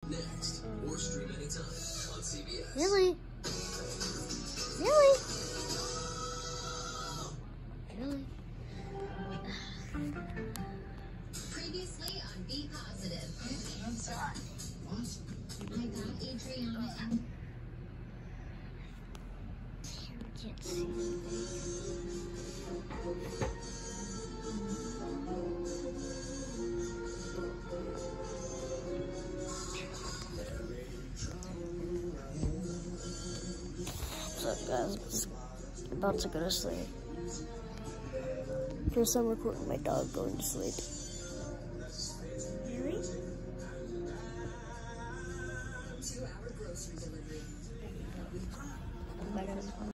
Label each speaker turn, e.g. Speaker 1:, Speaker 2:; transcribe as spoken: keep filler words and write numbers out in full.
Speaker 1: next, or stream anytime on C B S.
Speaker 2: Really? Really? Really?
Speaker 3: Previously on Be Positive. I have cancer. What? I got Adriana and...
Speaker 2: I can't see. What's up, guys? I'm about to go to sleep. First time recording my dog going to sleep. Really? Two hour grocery delivery.